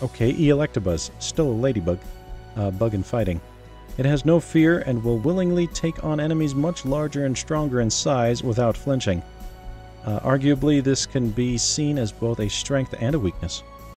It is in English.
Okay, Electabuzz, still a ladybug. Bug in fighting. It has no fear and will willingly take on enemies much larger and stronger in size without flinching. Arguably, this can be seen as both a strength and a weakness.